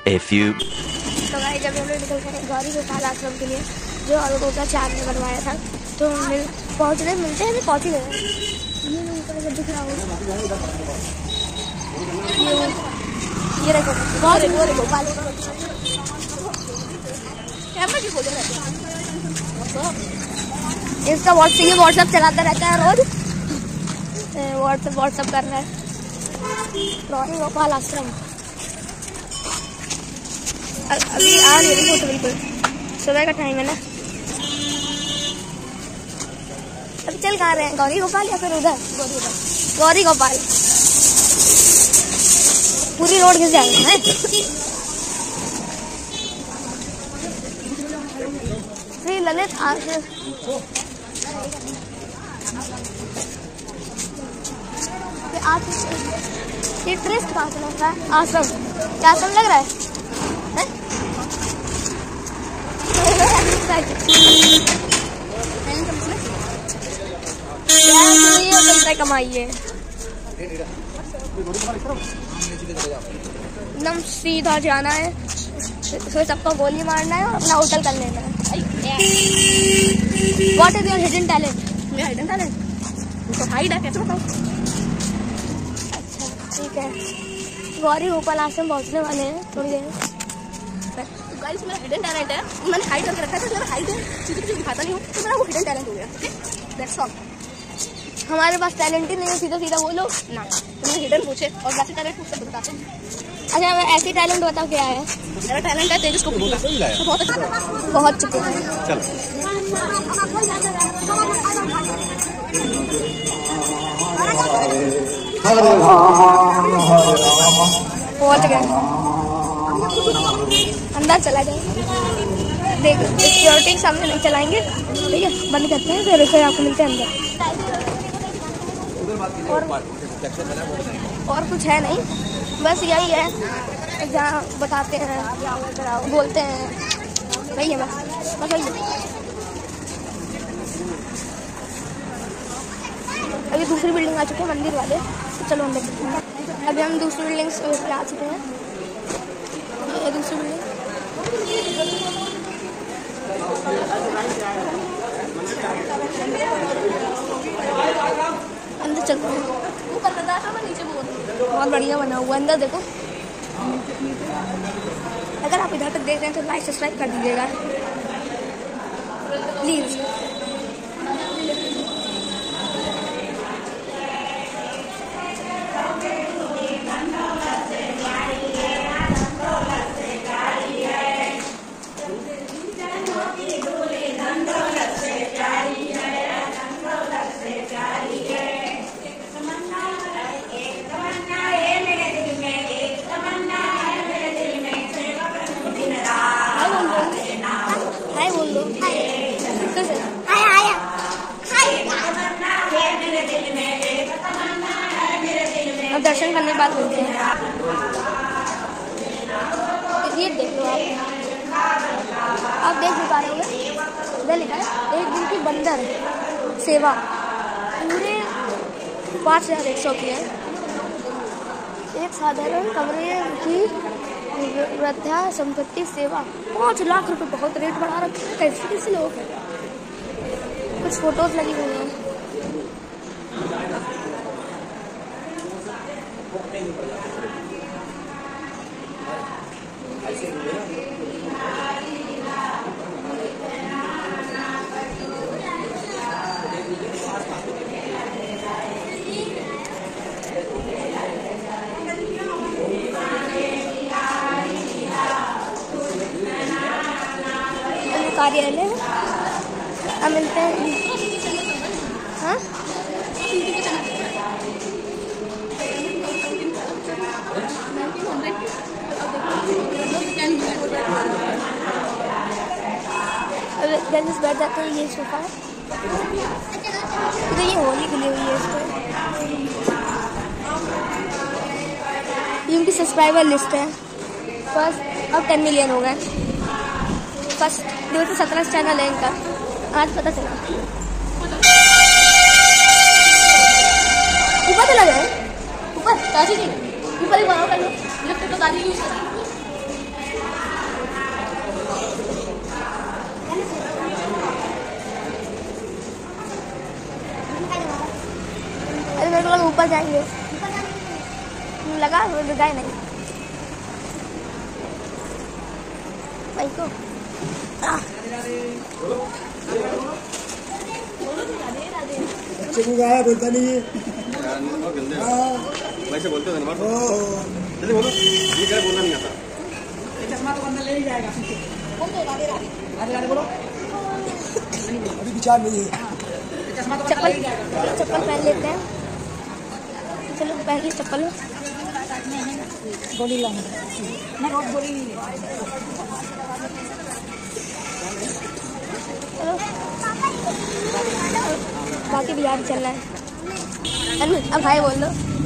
A few. तो भाई जब हम लोग निकल गए गौरी गोपाल आश्रम के लिए जो अलगों का चांद ने बनवाया था, तो पहुँचते हैं पहुँच ही गए। ये ऊपर दिख रहा होगा, ये देखो गौरी गोपाल। इसका व्हाट्सएप चलाता रहता है रोज, व्हाट्सएप कर रहा है। गौरी गोपाल आश्रम अभी आ नहीं रही फोटो, बिल्कुल सुबह का टाइम है ना। अभी चल कहाँ रहे हैं, गौरी गोपाल या फिर उधर गौरी गोपाल? पूरी रोड घिस जाएगा है। श्री ललित आश्रम, ये ट्रस्ट कहाँ से लग रहा है? आश्रम क्या आश्रम लग रहा है? कमाइए एकदम सीधा जाना है, तो सबको गोली मारना है और अपना होटल कर लेना है। What is your hidden talent? मेरा हिडन टैलेंट तो हाइड है, कैसे बताऊँ? अच्छा ठीक है, गौरी गोपाल आश्रम पहुँचने वाले हैं थोड़ी देर। गाइस मेरा हिडन टैलेंट है, मैंने हाइड करके रखा था, मेरा हाइड है, चीज़ें कुछ दिखाता नहीं हूँ, तो मेरा वो हिडन टैलेंट हो गया। That's all. हमारे पास टैलेंट ही नहीं है, सीधा सीधा बोलो ना। तुमने हिडन पूछे और वैसे टैलेंट पूछ सकते बताते हैं। अच्छा मैं ऐसी टैलेंट बताओ क्या है? मेरा टैलेंट है तेजस को बोलना, बहुत अच्छा, बहुत चुके हैं। पहुंच गए, अंदर चला जाए। देख सिक्योरिटी के सामने नहीं चलाएंगे, ठीक है, बंद करते हैं, फिर आपको मिलते हैं अंदर। और कुछ है नहीं, बस यही है जहाँ बताते हैं बोलते हैं, वही है बस वही है। अभी दूसरी बिल्डिंग आ चुके हैं मंदिर वाले, तो चलो अंदर चलते हैं। अभी हम दूसरी बिल्डिंग पे आ चुके हैं, ये दूसरी बिल्डिंग। अंदर चलते हैं, बहुत बढ़िया बना हुआ अंदर देखो। अगर आप इधर तक देख रहे हैं तो लाइक सब्सक्राइब कर दीजिएगा प्लीज। अब दर्शन करने के बाद मिलते हैं। ये देख लो आप देख नहीं पा रहे होंगे, इधर लिखा है 1 दिन की बंदर सेवा, पूरे 5100 की है। एक साधारण कमरे की वृद्धा संपत्ति सेवा 5 लाख रुपए, बहुत रेट बढ़ा रखे हैं, कैसे लोग हैं। कुछ फोटोज लगी हुई हैं। कार्यालय अब मिलते हैं। हाँ अब बैठ जाते हैं। ये सोफा है, तो ये होली खुली हुई है इसको। ये उनकी सब्सक्राइबर लिस्ट है, फर्स्ट अब 10 मिलियन हो गए। फर्स्ट 217 चैनल है इनका, आज पता चला। ऊपर चला जाए, ऊपर दादी जी ऊपर ही बनाओ, कर लो तो दादी यूज कर। ऊपर जाएंगे, लगा गए नहीं भाई को। बच्चे को गाया बोलता नहीं है, वैसे बोलते थे ना, जल्दी बोलो, ये क्या बोलना नहीं आता। चश्मा तो बंदा ले ही जाएगा, बोलो अभी विचार नहीं है। चप्पल पहन लेते हैं, चलो पहन ली चप्पल। गोली लाऊंगा मैं, रोज गोली नहीं चलो बाकी भी याद चल रहा है। अब भाई बोल दो,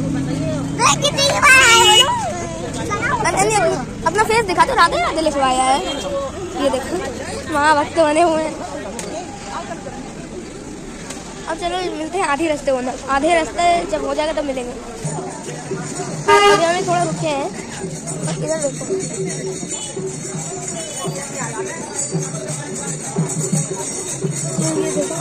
अपना फेस दिखा दो। राधे राधे लिखवाया है, ये देखो वहाँ वक्त बने हुए हैं। अब चलो मिलते हैं आधे रास्ते होना, आधे रास्ते जब हो जाएगा तब मिलेंगे। हम थोड़ा रुके हैं, इधर देखो ये देखो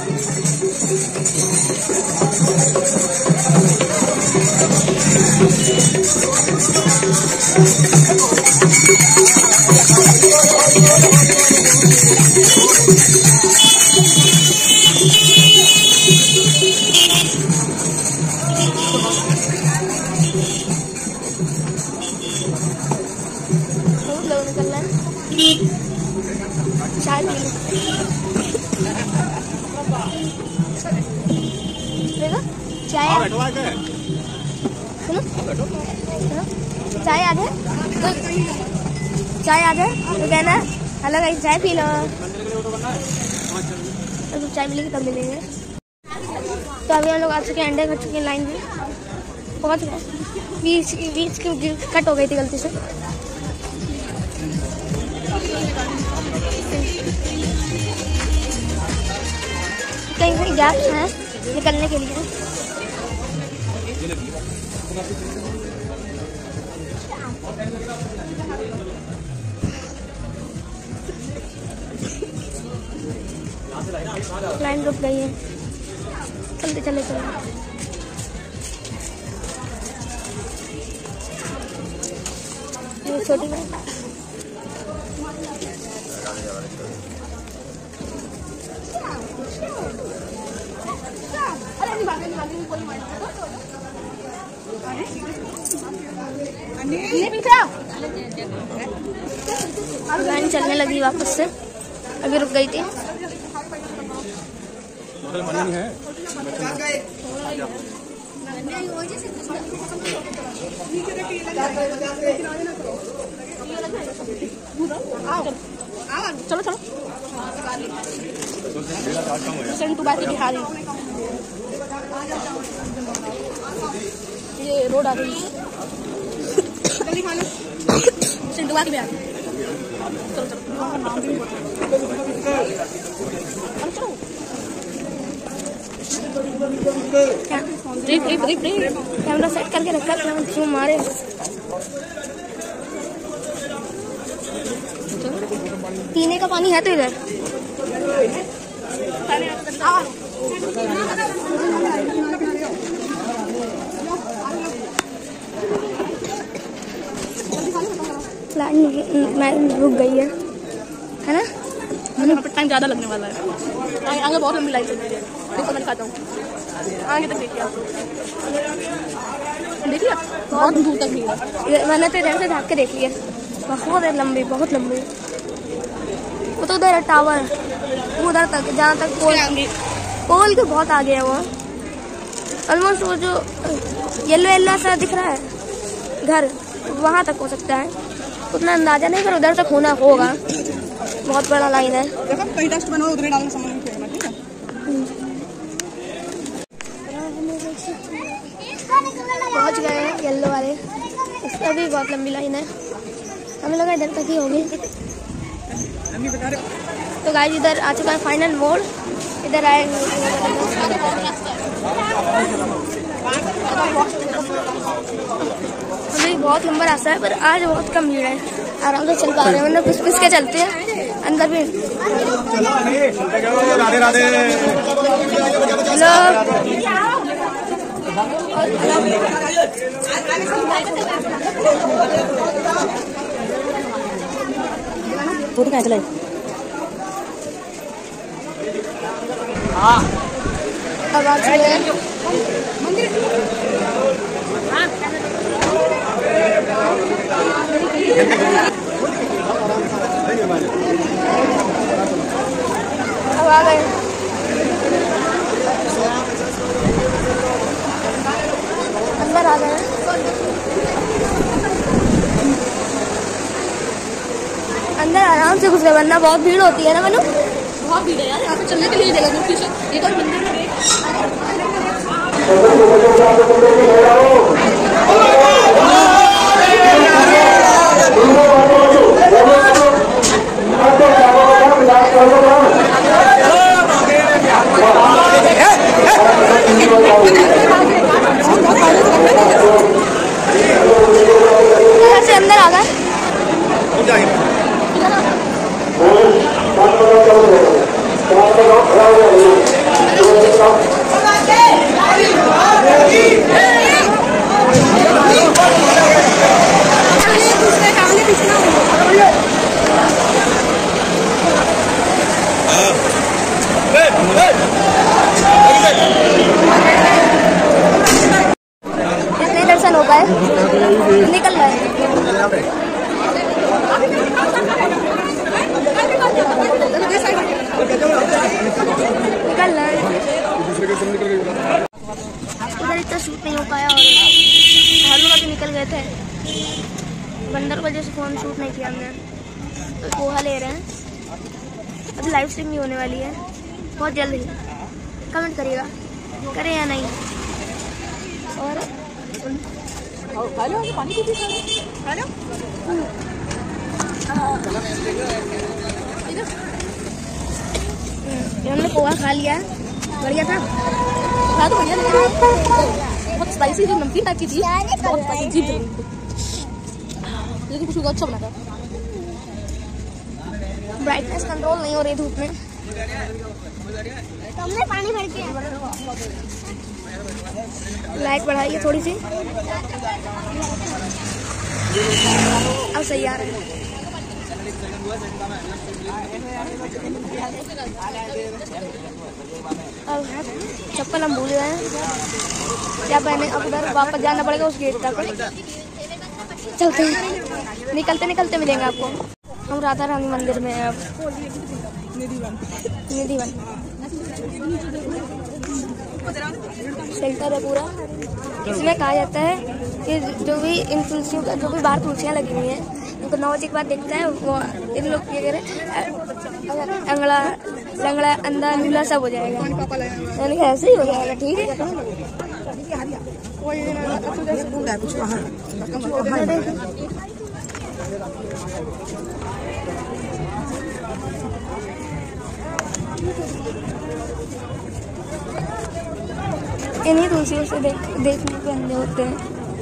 बहुत लोग निकल रहे हैं, चाय पी लो चाय। सुनो चाय याद है तो, चाय याद है तो कहना हेलो गाइस चाय पी लो, तो चाय मिलेगी तब मिलेंगे। तो अभी हम लोग आ चुके हैं, अंडे खा चुके हैं, लाइन में पहुँच गए। बीच की कट हो गई थी गलती से। कहीं कहीं गैप्स हैं निकलने के लिए। लाइन रुक गई है, चलते चले चले। ये छोटी लाइन चलने लगी वापस से, अभी रुक गई थी। चलो चलो सेंटू बाकी दिखा दी, ये रोड आ गई सेंटू बाकी भी आ गई। चलो चलो कैमरा सेट करके रखा, क्यों मारे। पीने का पानी है तो इधर लाइन रुक गई है ना। यहाँ पे टाइम ज़्यादा लगने वाला है, आगे बहुत लंबी लाइन चल रही है। देखो मैं खाता हूँ, आगे तक देखिए बहुत दूर तक भीड़ है। मैंने तो इधर से झाँक के देख लिया, बहुत लंबी बहुत लंबी। वो तो उधर है टावर, वो उधर तक जहाँ तक पोल के बहुत आगे है वो। ऑलमोस्ट वो जो येलो येलो सा दिख रहा है घर, वहाँ तक हो सकता है, उतना अंदाजा नहीं, पर उधर तक होना होगा। बहुत बड़ा लाइन है। पहुँच गए हैं येलो वाले, इसका भी बहुत लंबी लाइन है, हमें लगा इधर तक ही होगी। तो गाइस इधर आ चुका है फाइनल मोड़, इधर आएंगे। अभी बहुत लंबा रास्ता है, पर आज बहुत कम भीड़ है, आराम से चल पा रहे हैं, वरना पिस पिस के चलते हैं अंदर भी। राधे राधे। हेलो फोटो कहाँ चला अब आ चुके हैं मंदिर। अब आ गए अंदर आ गए। अंदर आराम से घुस गए वरना बहुत भीड़ होती है ना मनु। बहुत भीड़ है यार यहाँ पे चलने के लिए जगह नहीं। ये तो मंदिर में से अंदर आ गए। इतने दर्शन हो गए निकल गए। निकल रहे उधर इतना शूट नहीं हो पाया और हर भी निकल गए थे। बंदर की वजह से फोन शूट नहीं किया हमने। तो पोहा ले रहे हैं। अभी लाइव स्ट्रीम नहीं होने वाली है बहुत जल्द ही। कमेंट करिएगा करें या नहीं। और पानी हमने पोहा खा लिया। बढ़िया था। खा तो बढ़िया लगा। बहुत स्पाइसी जो नमकीन टाइप की थी। बहुत स्पाइसी जीप लेकिन कुछ अच्छा बना था। ब्राइटनेस कंट्रोल नहीं हो रही धूप में। तुमने पानी भर के लाइट बढ़ाई है थोड़ी सी। अब सही आ रहा है। अब चप्पल हम भूल गए हैं क्या पहने। अब उधर वापस जाना पड़ेगा उस गेट तक। चलते हैं। निकलते निकलते मिलेंगे आपको। हम राधा रानी मंदिर में हैं अब। निधि वन शेल्टर है पूरा। इसमें कहा जाता है कि जो भी इन तुलसियों का जो भी बाहर तुलसियाँ लगी हुई हैं उनको 9 बजे के बाद देखता है वो इन लोग क्या करें अंगड़ा लंगड़ा अंधा नीला सब हो जाएगा। यानी कि ऐसे ही हो जाएगा। ठीक है इन्हीं तुलसियों से देखने के अंधे होते हैं।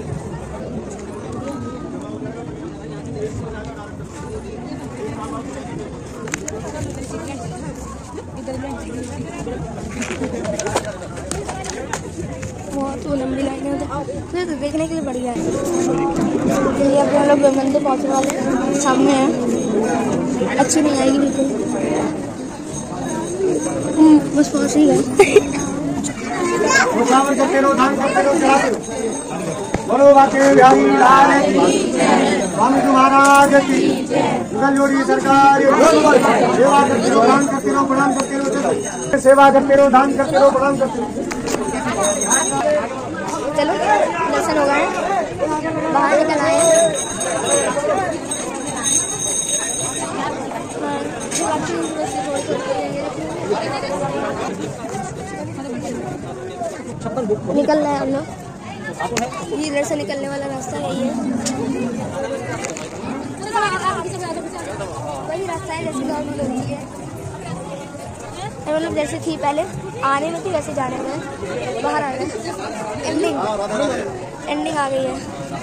बहुत लंबी लाइन है उधर तो देखने के लिए बढ़िया है। चलिए अब हम लोग मंदिर पहुँचने वाले सामने है। अच्छी नहीं आएगी बिल्कुल। बस पहुँच ही गए। बोलो बाके बिहारी लाल की स्वामी महाराज की जोड़ी सरकार सेवा करते रहो दान करते रहो प्रणाम करते रहो। सेवा करते रहो दान करते रहो प्रणाम करते रहो। चलो दर्शन हो गए बाहर निकल आए। निकल रहे हैं हम लोग। ये इधर से निकलने वाला रास्ता यही है। वही रास्ता है जैसे गवर्नमेंट होती है। मतलब जैसे थी पहले आने में थी वैसे जाने में बाहर आ गए। एंडिंग आ गई है।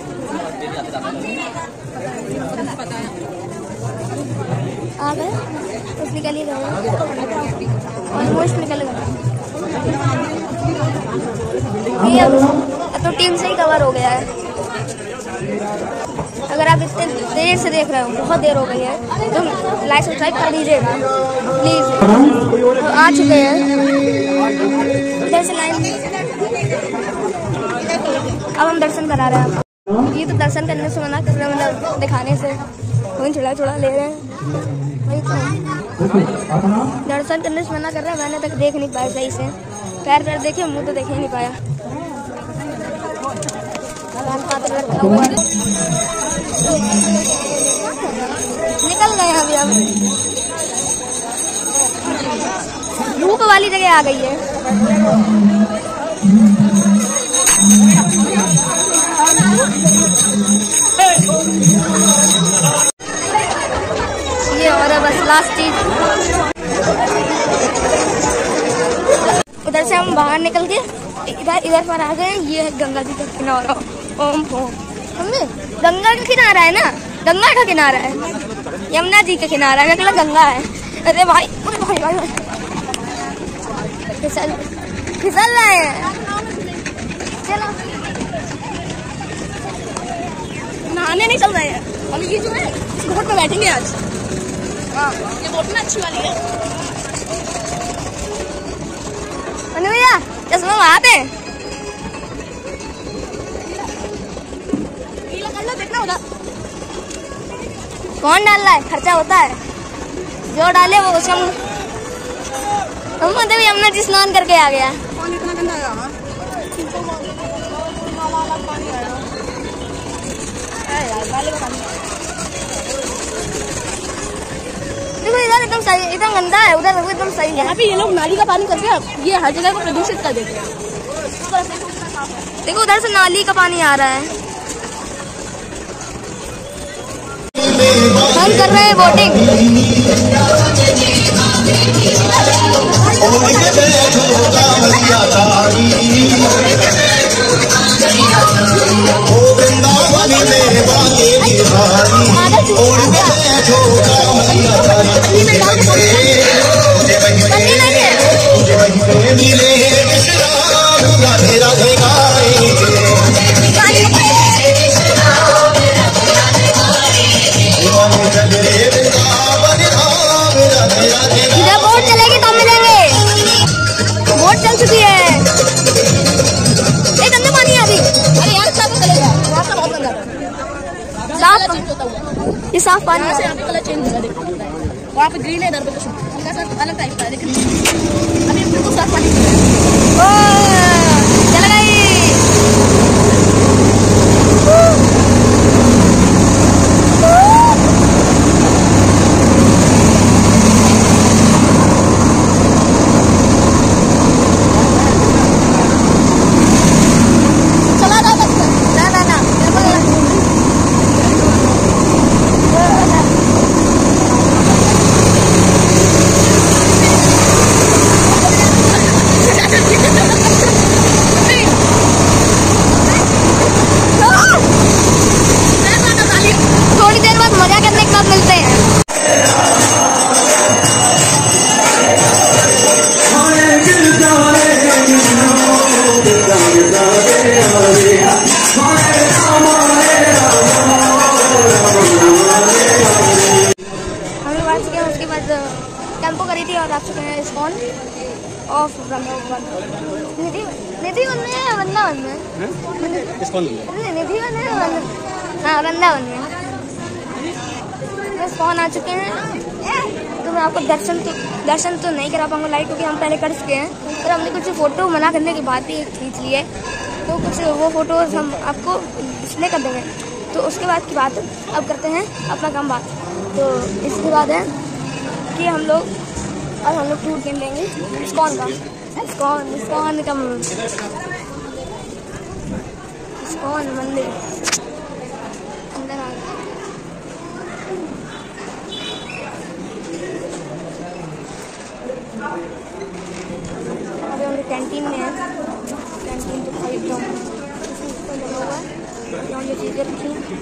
आ गए बस निकल ही रहे ऑलमोस्ट निकल गए। क्योंकि अब तो टीम से ही कवर हो गया है। अगर आप इतने देर से देख रहे हो, बहुत देर हो गई है, तो लाइक सब्सक्राइब कर दीजिएगा प्लीज। आ चुके हैं इधर से लाइन, अब हम दर्शन करा रहे हैं आपको। ये तो दर्शन करने से मना कर रहे हैं, मतलब दिखाने से वही थोड़ा ले रहे हैं, वही तो दर्शन करने से मना कर रहे हैं। मैंने तक देख नहीं पाया सही से, पैर देखे, मुंह तो देख ही नहीं पाया। निकल गए अभी हम, धूप वाली जगह आ गई है। ये और बस लास्ट चीज, उधर से हम बाहर निकल के इधर पर आ गए। ये है गंगा जी का किनारा। ओम ओम, गंगा का किनारा है ना, गंगा का किनारा है, यमुना जी का किनारा है, मतलब गंगा है। अरे भाई, अरे भाई भाई, भाई। फिसल रहे हैं। चलो नहाने नहीं चल रहे हैं हम, ये जो है इस बोट में बैठेंगे आज। हाँ, ये बोट में अच्छी वाली है। अनु भैया चश्मा आते हैं, देखना होगा कौन डाल रहा है, खर्चा होता है, जो डाले वो उसका। हम मतलब यमुना जी स्नान करके आ गया। पानी इतना गंदा है, देखो इधर एकदम सही, एकदम गंदा है, उधर एकदम सही है। यहाँ पे ये लोग नाली का पानी करके ये हर जगह को प्रदूषित कर देते हैं। देखो उधर से नाली का पानी आ रहा है। हम कर रहे हैं बोटिंग। बोट चलेगी तब मिलेंगे, बोट चल चुकी है। एक गंदा पानी है अभी। अरे यार साफ चलेगा, रास्ता बहुत गंदा है। साफ, ये साफ पानी है। यहाँ पे कलर चेंज होगा, देखो वहाँ पे ग्रीन है, इधर पे कुछ हल्का सा अलग टाइप का है। देखिए अभी बिल्कुल साफ पानी चल गई। टेम्पो करी थी और आप चुके हैं इस्कॉन ऑफ निधि वन में है, वृंदावन में इस्कॉन निधि वन है, हाँ वृंदावन में इस्कॉन आ चुके हैं। तो मैं आपको दर्शन तो नहीं करा पाऊंगा लाइव, क्योंकि हम पहले कर चुके हैं। पर हमने कुछ फ़ोटो मना करने की बात ही खींच ली है, तो कुछ वो फ़ोटोज़ हम आपको डिस्प्ले कर देंगे। तो उसके बाद की बात अब करते हैं अपना काम बात। तो इसके बाद है कि हम लोग टूर गेम लेंगे इस्कॉन का, इस्कॉन मंदिर अंदर आ गए। अभी हम लोग कैंटीन में हैं, कैंटीन तो खाली एकदम जमा हुआ है, यहाँ ये चीज़ें रखी हैं।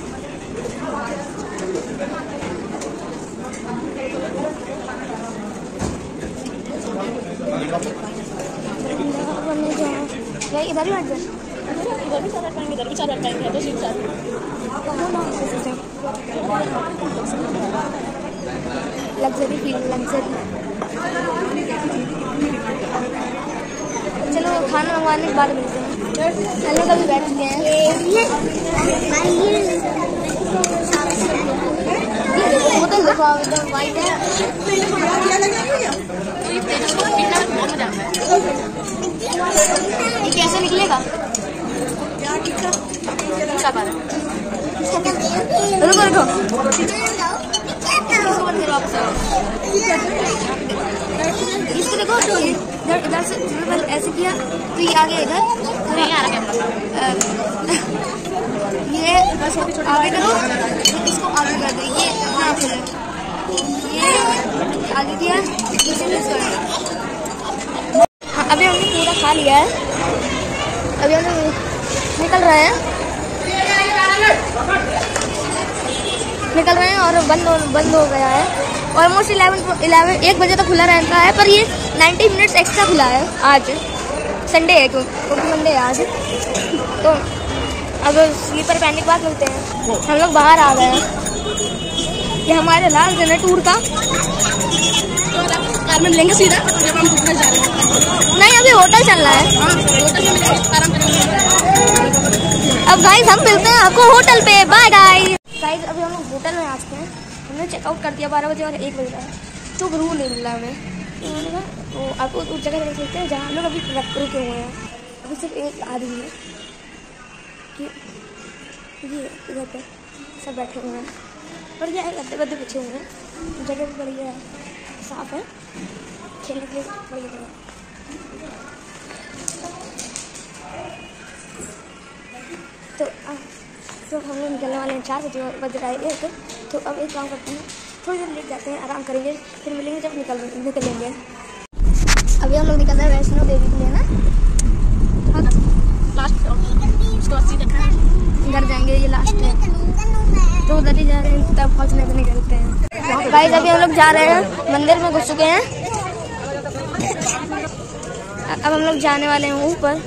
इधर ही बैठ जाए। उधर भी 4-8 पाएंगे, इधर भी 4-8 पाएंगे, तो सीट 4 लग्जरी फील, लग्जरी। चलो खाना मंगवाने के बाद मिलते हैं। हेलो कभी बैठ चुके हैं। होटल देखो एकदम वाइट है। ये कैसे निकलेगा? रुको रुको, इसको देखो तो इधर से ऐसे किया तो ये आगे इधर नहीं आ रहा कैमरा। ये बस आगे करो, इसको आगे कर दो। ये हाँ फिर ये आगे किया, अभी हमने पूरा खा लिया है। अभी हम निकल रहे हैं और बंद हो गया है। ऑलमोस्ट 1 बजे तक खुला रहता है, पर ये 90 मिनट्स एक्स्ट्रा खुला है। आज संडे है क्योंकि मंडे है आज। तो अब स्लीपर पहनने के बाद मिलते हैं। हम लोग बाहर आ गए हैं। ये हमारे लास्ट दिन है टूर का। कार में मिलेंगे सीधा जब हम घूमने जा रहे हैं। नहीं, अभी होटल चलना है। होटल में मिलेंगे, आराम करेंगे। अब गाइस हम मिलते हैं आपको होटल पे। Bye guys. अभी हम लोग होटल में आ चुके हैं। हमने चेकआउट कर दिया 12 बजे और 1 बजे तक, तो रूम नहीं मिल रहा हमें। तो आपको उस जगह देख सकते हैं जहाँ हम लोग अभी रुके हुए हैं। अभी सिर्फ एक आदमी है कि ये इधर पे सब बैठे हुए हैं, पर ये गद्दे गद्दे बिछे हुए हैं। जगह भी बढ़िया है, साफ है, खेलने के लिए बढ़िया जगह। तो हम लोग निकलने वाले हैं 4 बजे रहे हैं। तो अब एक काम करते हैं, थोड़ी देर लेट जाते हैं, आराम करेंगे, फिर मिलेंगे जब निकलेंगे। अभी हम लोग निकल रहे हैं वैष्णो देवी के लिए ना। लास्ट घर जाएंगे, ये लास्ट है, तो उधर ही जा रहे हैं, तब पहुँचने के निकलते हैं। गाइस अभी हम लोग जा रहे हैं, मंदिर में घुस चुके हैं। अब हम लोग जाने वाले हैं ऊपर,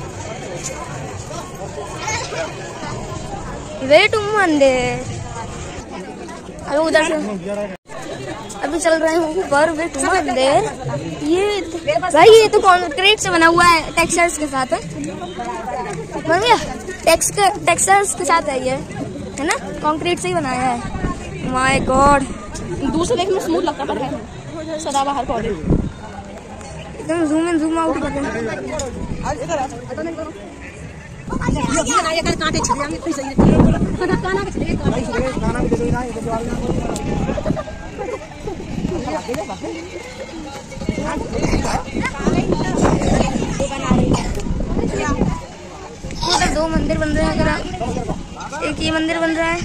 वे टू मंदिर। अभी उधर से अभी चल रहे हैं ऊपर, वे टू मंदिर। ये भाई ये तो कंक्रीट से बना हुआ है, टेक्सचर्स के साथ है। बन गया, टेक्सचर्स के साथ है ये, है ना, कंक्रीट से ही बनाया है। माय गॉड, दूर से देखने में स्मूथ लगता है, सदाबहार पौधे एकदम जूम इन जूम आउट करते हैं। उधर 2 मंदिर बन रहे हैं, अगर एक ये मंदिर बन रहा है,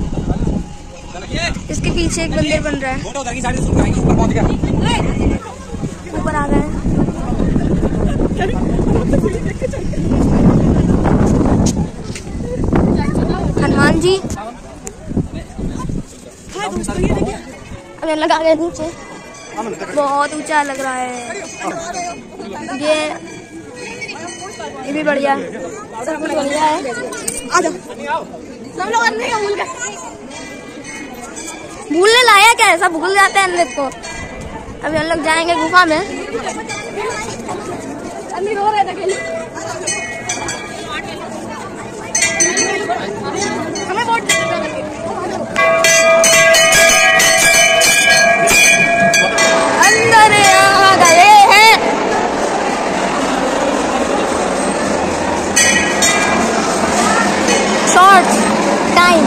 इसके पीछे एक मंदिर बन रहा है। ऊपर आ गए हनुमान जी। अगर लगा गए नीचे, बहुत ऊंचा लग रहा है। ये भी बढ़िया, सब कुछ बढ़िया है। भूलने लायक है, सब भूल जाते हैं अंदर को। अभी हम लोग जाएंगे गुफा में। रो रहे थे हमें वोट अंदर आ गए हैं। शॉर्ट टाइम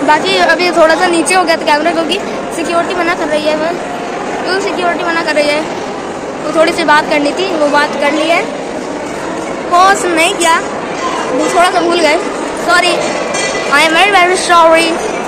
बाकी अभी थोड़ा सा नीचे हो गया था कैमरा, क्योंकि सिक्योरिटी मना कर रही है। वो क्यों सिक्योरिटी मना कर रही है? वो थोड़ी सी बात करनी थी, वो बात कर ली है। पॉज नहीं किया, थोड़ा सा भूल गए। Sorry, I am very very sorry.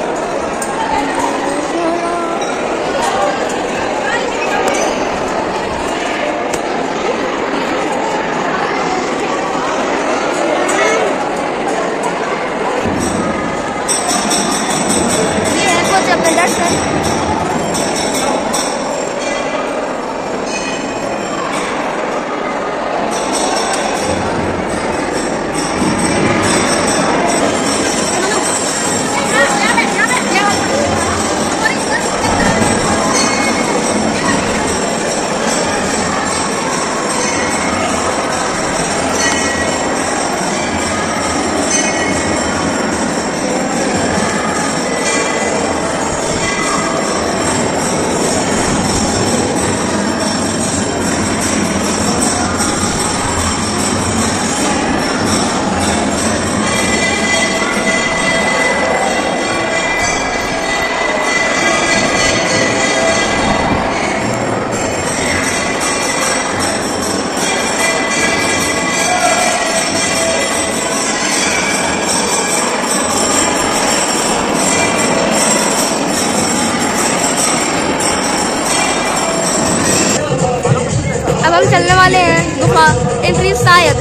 हम चलने वाले हैं गुफा एंट्री, शायद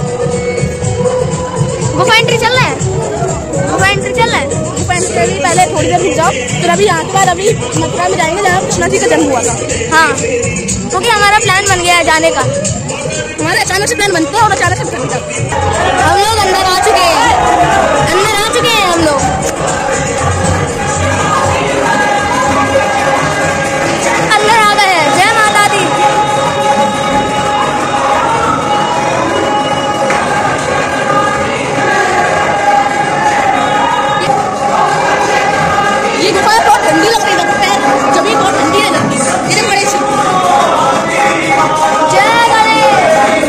गुफा एंट्री चल रहे हैं। गुफा एंट्री चल रहे हैं। गुफा एंट्री पहले थोड़ी देर रुक जाओ, फिर अभी यहाँ के बाद अभी मथुरा में जाएंगे जहाँ कृष्णा जी का जन्म हुआ था। हाँ, क्योंकि हमारा प्लान बन गया है जाने का। हमारे अचानक से प्लान बनता है और अचानक से हम लोग अंदर आ चुके हैं, अंदर आ चुके हैं हम लोग। अंदर आ गए हैं। जय माता दी। ये गुफा बहुत ठंडी लग रही है, जब भी बहुत ठंडी है लगती है। ये बड़े से जय गणेश।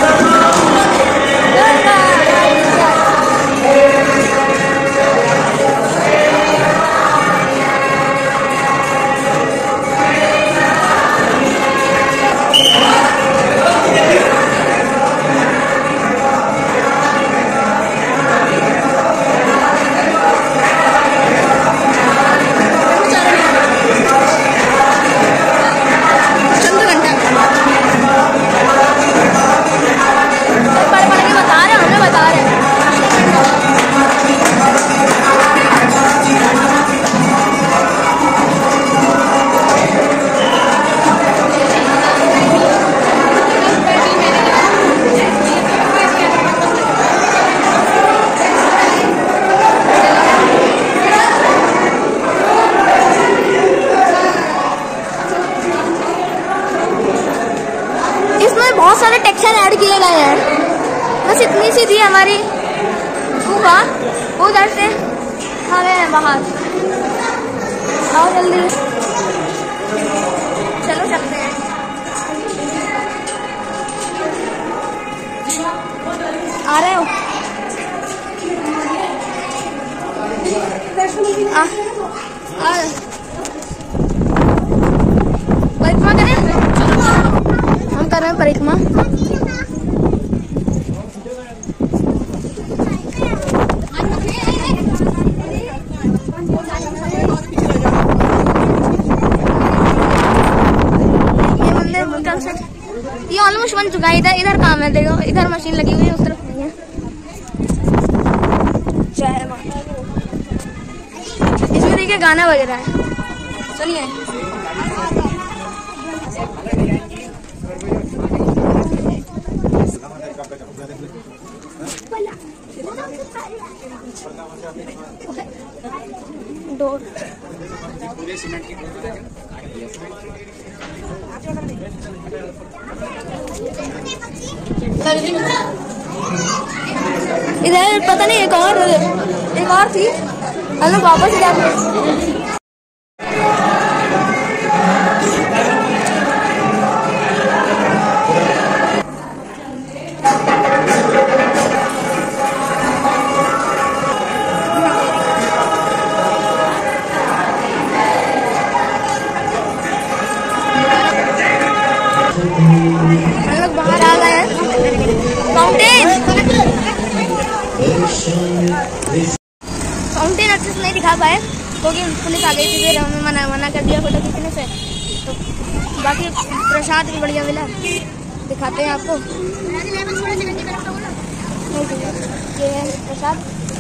बहुत सारे टेक्सचर ऐड किए गए हैं। बस इतनी सी थी हमारी गुफा, उधर से आ गए हैं बाहर। आओ जल्दी, चलो चलते हैं। आ रहे हो? परिक्रमा करें? हम कर रहे हैं परिक्रमा। ये ऑलमोस्ट बन चुका है। इधर काम है, देखो इधर मशीन लगी हुई है, उस तरफ नहीं है। जय माता। इसमें देखिए गाना बज रहा है, सुनिए। डोर इधर पता नहीं, एक और थी। हम लोग वापस जाते। फाउंटेन अच्छे से नहीं दिखा पाए क्योंकि पुलिस आ गई थी, फिर हमें मना कर दिया फोटो खींचने से। तो बाकी प्रसाद भी बढ़िया मिला, दिखाते हैं आपको। ये है प्रसाद।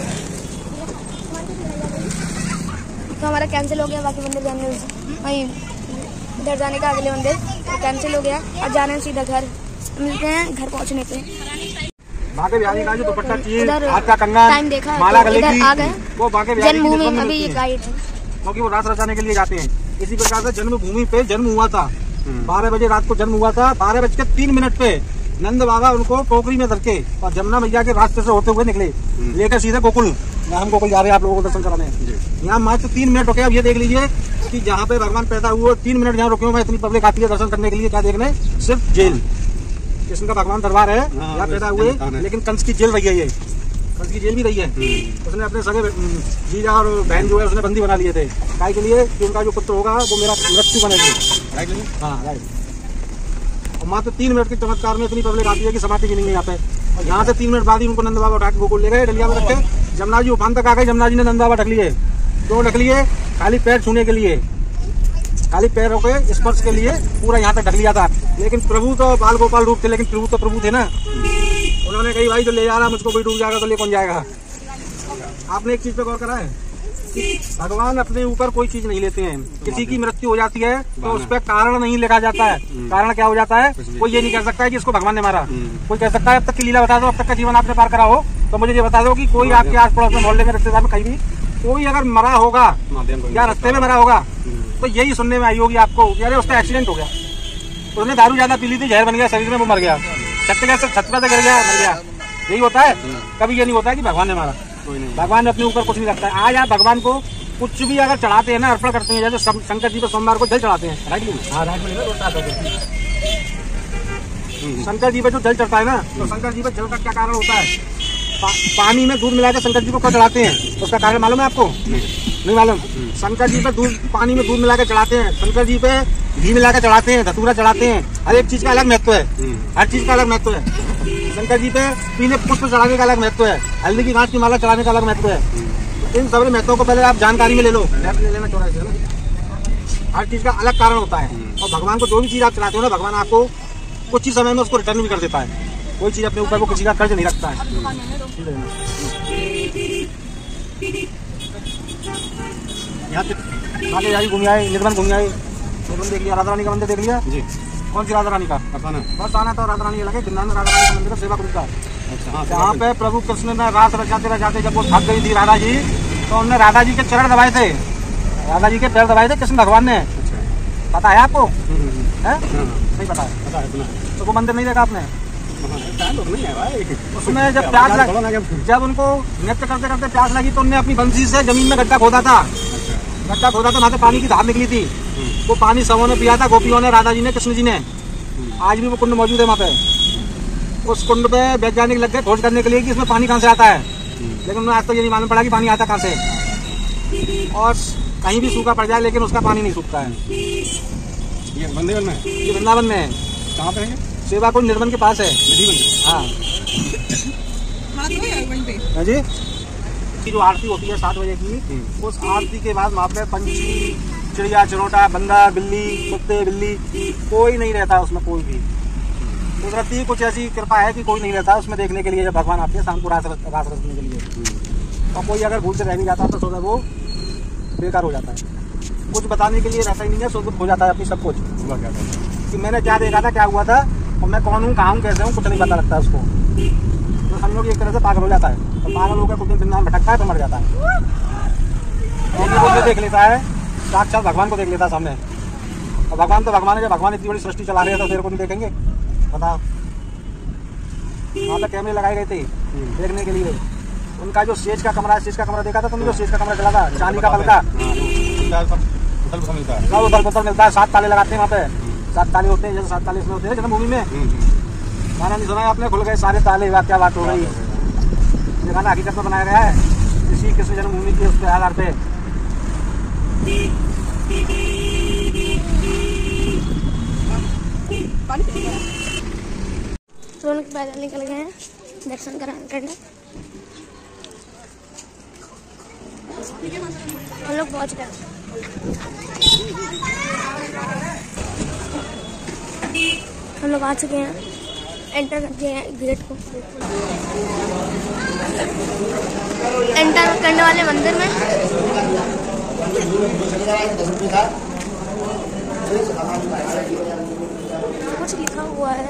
तो हमारा कैंसिल हो गया, बाकी मंदिर जाने वहीं इधर जाने का अगले मंदिर तो कैंसिल हो गया। अब जाना है सीधा घर, मिलते हैं घर पहुंचने पे। बांके बिहारी का जो दुपट्टा चाहिए, हाथ का कंगन, टाइम देखा माला गले इधर की, आ गए। वो बांके बिहारी की जन्मभूमि जन्मभूमि अभी होती है, गाइड है क्योंकि वो रास रचाने के लिए जाते हैं। इसी प्रकार से जन्मभूमि पे जन्म हुआ था। 12 बजे रात को जन्म हुआ था। 12:03 पे नंद बाबा उनको टोकरी में धर के और जमुना मैया के रास्ते से होते हुए निकले, लेकर सीधे गोकुल। यहाँ हम गोकुल जा रहे हैं आप लोगों को दर्शन कराने। यहाँ मात्र 3 मिनट रुके। अब ये देख लीजिए कि जहाँ पे भगवान पैदा हुए 3 मिनट यहाँ रुके हुए। इतनी पब्लिक आती है दर्शन करने के लिए, क्या देखने? सिर्फ जेल। कृष्ण का भगवान दरबार है, यहाँ पैदा हुए, लेकिन कंस की जेल रही है। ये कंस की जेल भी रही है। उसने अपने सगे जीजा और बहन जो है उसने बंदी बना लिए थे, काय के लिए कि उनका जो पुत्र होगा वो मेरा मृत्यु बनेगी। हाँ राइट। और मात्र 3 मिनट के चमत्कार में इतनी पब्लिक आती है कि समाती भी नहीं है यहाँ पे। और यहाँ से 3 मिनट बाद ही उनको नंद बाबा उठा के गोकुल ले गए, डलिया में रखे। जमुना जी उफान तक आ गए। जमुना जी ने नंद बाबा ढक लिए। क्यों ढक लिए? खाली पैर छूने के लिए, खाली पैरों के स्पर्श के लिए पूरा यहाँ तक ढक लिया था। लेकिन प्रभु तो बाल गोपाल रूप थे, लेकिन प्रभु तो प्रभु थे ना। उन्होंने कही भाई जो ले जा रहा मुझको भी डूब जाएगा तो ले कौन जाएगा। आपने एक चीज पे गौर करा है कि भगवान अपने ऊपर कोई चीज नहीं लेते हैं। किसी की मृत्यु हो जाती है तो उस पर कारण नहीं लिखा जाता है। कारण क्या हो जाता है? कोई ये नहीं कह सकता है कि इसको भगवान ने मारा। कोई कह सकता है अब तक की लीला बता दो, अब तक का जीवन आपने पार करा हो तो मुझे ये बता दो कि कोई आपके आस पड़ोस में, मोहल्ले में, रिश्तेदार में, कहीं भी कोई अगर मरा होगा या रास्ते में मरा होगा तो यही सुनने में आई होगी आपको, यार उसका एक्सीडेंट हो गया, उसने दारू ज्यादा पी ली थी, जहर बन गया शरीर में, वो मर गया, छत पे से गिर गया, मर गया। यही होता है। कभी ये नहीं होता है कि भगवान ने मारा। भगवान ने अपने ऊपर कुछ नहीं रखता है। आज आप भगवान को कुछ भी अगर चढ़ाते हैं ना, अर्पण करते हैं, जैसे शंकर जी पर सोमवार को जल चढ़ाते हैं, शंकर जी पर जो जल चढ़ता है ना, तो शंकर जी पर जल का क्या कारण होता है? पानी में दूध मिलाकर शंकर जी को क्यों चढ़ाते हैं? उसका कारण मालूम है आपको? नहीं मालूम। शंकर जी पे पानी में दूध मिलाकर चढ़ाते हैं, शंकर जी पे घी मिलाकर चढ़ाते हैं, धतूरा चढ़ाते हैं। हर एक चीज का अलग महत्व है, हर चीज का अलग महत्व है। शंकर जी पे पीले पुष्प चढ़ाने का अलग महत्व है, हल्दी की गांठ की माला चढ़ाने का अलग महत्व है। इन सभी महत्वों को पहले आप जानकारी में ले लो, लेना चौड़ा है ना। हर चीज का अलग कारण होता है। और भगवान को जो भी चीज आप चढ़ाते हो ना, भगवान आपको कुछ ही समय में उसको रिटर्न भी कर देता है। कोई चीज अपने ऊपर वो किसी का कर्ज नहीं रखता है। यहाँ पे यही घूम आए, निर्मल घूम आए, निर्मल देख लिया, राधा रानी का मंदिर देख लिया जी। कौन सी राधा रानी का? बस आना था, राधा रानी लगे वृंदावन में राधा रानी का मंदिर का सेवा का। जहाँ पे प्रभु कृष्ण ने रास रचाते रचाते जब वो थक गई थी राधा जी, तो उन्होंने राधा जी के चरण दबाए थे, राधा जी के पैर दबाए थे कृष्ण भगवान ने। पता है आपको? नहीं पता है? तो वो मंदिर नहीं देखा आपने? उसमें जब प्यास लगी, जब उनको नृत्य करते करते प्यास लगी तो उन्होंने अपनी बंसी से जमीन में गड्ढा खोदा था, वहाँ से पानी की धार निकली थी। वो पानी सबों ने पिया था, गोपियों ने, राधा जी ने, कृष्ण जी ने। आज भी वो कुंड मौजूद है वहाँ पे। उस कुंड पे वैज्ञानिक लग गए खोज करने के लिए कि इसमें पानी कहाँ से आता है, लेकिन उन्हें आज तक ये नहीं मालूम पड़ा कि पानी आता कहाँ से। और कहीं भी सूखा पड़ जाए लेकिन उसका पानी नहीं सूखता है। ये वृंदावन में, ये वृंदावन में है। कहाँ पे है? सेवा कुंड निर्मल के पास है। हाँ जी। की जो आरती होती है 7 बजे की, उस आरती के बाद वहाँ पे पंछी, चिड़िया, चिरोटा, बंदर, बिल्ली, कुत्ते, बिल्ली, कोई नहीं रहता उसमें, कोई भी। कुदरती कुछ ऐसी कृपा है कि कोई नहीं रहता उसमें देखने के लिए। जब भगवान आते हैं शाम को रास रचने के लिए, और कोई अगर भूल से रह भी जाता तो सोचा वो बेकार हो जाता है। कुछ बताने के लिए रहता ही नहीं है, सब कुछ हो जाता है अपनी सब कुछ कि मैंने क्या देखा था, क्या हुआ था, और मैं कौन हूँ, कहाँ हूँ, कैसे हूँ, कुछ नहीं पता लगता है उसको। तो समझो कि एक तरह से पागल हो जाता है। तो पागल होकर कुछ दिन वृंदावन भटकता है तो मर जाता है। वो देख लेता है, साक्षात भगवान को देख लेता है सामने। और भगवान तो भगवान है, जब भगवान इतनी बड़ी सृष्टि चला रहे हैं तो फिर को नहीं देखेंगे? बताओ। वहाँ पे कैमरे लगाए गए थे देखने के लिए। उनका जो स्टेज का कमरा है, स्टेज का कमरा देखा था तुमने? जो स्टेज का कमरा चला था चांदी का, पल का, उधर पुतल मिलता है। 7 ताले लगाते हैं वहाँ पे, 7 ताले होते हैं, जैसे 7 ताले इसमें होते हैं जन्मभूमि में। गाना नहीं सुना है आपने? खुल गए सारे ताले, क्या बात हो गई। ये गाना हकीकत में बनाया गया है इसी कृष्ण जन्मभूमि के उसके आधार पे। तो पैदल निकल गए हैं दर्शन करने। हम लोग पहुँच गए। हम लोग आ चुके हैं, एंटर करते हैं गेट को। एंटर करने वाले मंदिर में कुछ लिखा हुआ है।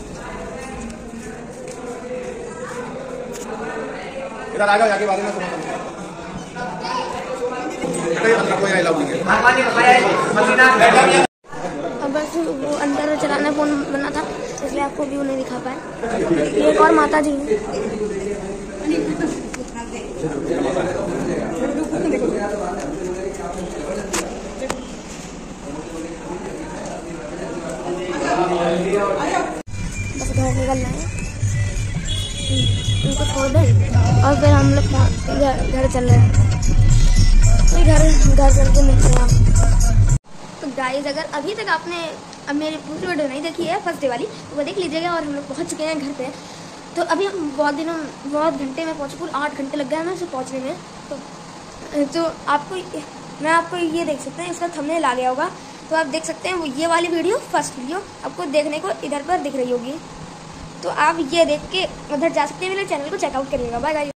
इधर आ जाओ, यहाँ के बारे में सुनो। अब बस वो अंदर चलाना फोन बना था, इसलिए आपको व्यू नहीं दिखा पाए। एक और माता जी हैं। बस घर निकल रहे हैं, उनको छोड़ दें और फिर हम लोग घर चल रहे हैं। घर चल के मिलते हैं आप। तो गाइस, अगर अभी तक आपने अब मेरी पूरी वीडियो नहीं देखी है फर्स्ट डे वाली, तो वो देख लीजिएगा। और हम लोग पहुँच चुके हैं घर पे। तो अभी हम बहुत घंटे में पहुँचे, कुल 8 घंटे लग गए हमें उसे पहुँचने में। तो आपको ये देख सकते हैं, इसका थंबनेल आ गया होगा, तो आप देख सकते हैं वो ये वाली वीडियो फर्स्ट वीडियो आपको देखने को इधर पर दिख रही होगी। तो आप ये देख के उधर जा सकते हैं, मेरे चैनल को चेकआउट करिएगा। Bye guys.